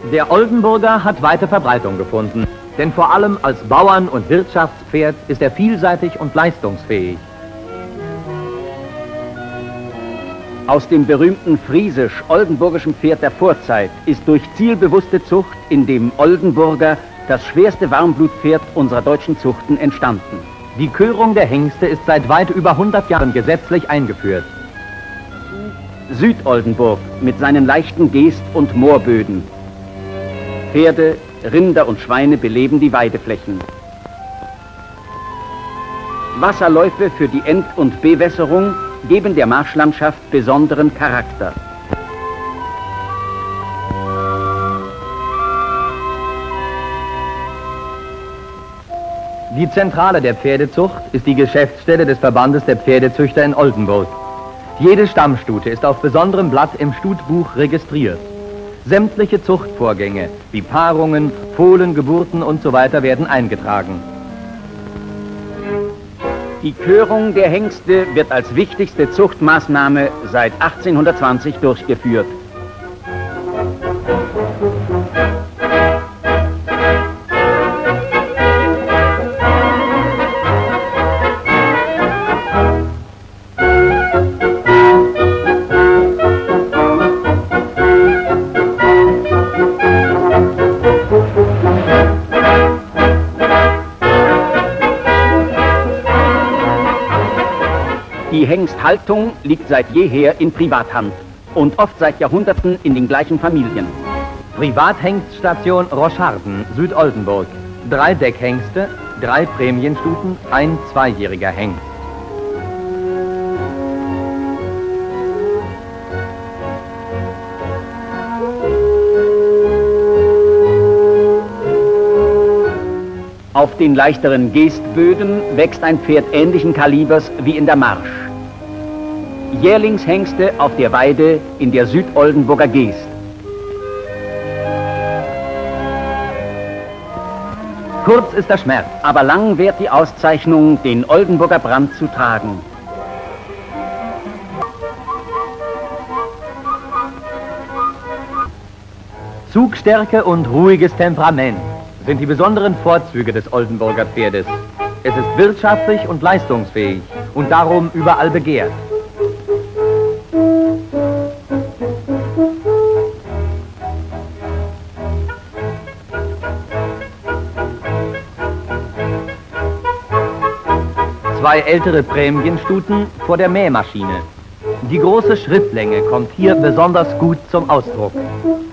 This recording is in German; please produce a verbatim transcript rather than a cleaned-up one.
Der Oldenburger hat weite Verbreitung gefunden, denn vor allem als Bauern- und Wirtschaftspferd ist er vielseitig und leistungsfähig. Aus dem berühmten friesisch-oldenburgischen Pferd der Vorzeit ist durch zielbewusste Zucht in dem Oldenburger das schwerste Warmblutpferd unserer deutschen Zuchten entstanden. Die Körung der Hengste ist seit weit über hundert Jahren gesetzlich eingeführt. Südoldenburg mit seinen leichten Geest- und Moorböden. Pferde, Rinder und Schweine beleben die Weideflächen. Wasserläufe für die Ent- und Bewässerung geben der Marschlandschaft besonderen Charakter. Die Zentrale der Pferdezucht ist die Geschäftsstelle des Verbandes der Pferdezüchter in Oldenburg. Jede Stammstute ist auf besonderem Blatt im Stutbuch registriert. Sämtliche Zuchtvorgänge wie Paarungen, Fohlen, Geburten und so weiter werden eingetragen. Die Körung der Hengste wird als wichtigste Zuchtmaßnahme seit achtzehnhundertzwanzig durchgeführt. Die Hengsthaltung liegt seit jeher in Privathand und oft seit Jahrhunderten in den gleichen Familien. Privathengststation Roscharden, Südoldenburg. Drei Deckhengste, drei Prämienstuten, ein zweijähriger Hengst. Auf den leichteren Geestböden wächst ein Pferd ähnlichen Kalibers wie in der Marsch. Jährlingshengste auf der Weide in der Südoldenburger Geest. Kurz ist der Schmerz, aber lang währt die Auszeichnung, den Oldenburger Brand zu tragen. Zugstärke und ruhiges Temperament sind die besonderen Vorzüge des Oldenburger Pferdes. Es ist wirtschaftlich und leistungsfähig und darum überall begehrt. Zwei ältere Prämienstuten vor der Mähmaschine. Die große Schrittlänge kommt hier besonders gut zum Ausdruck.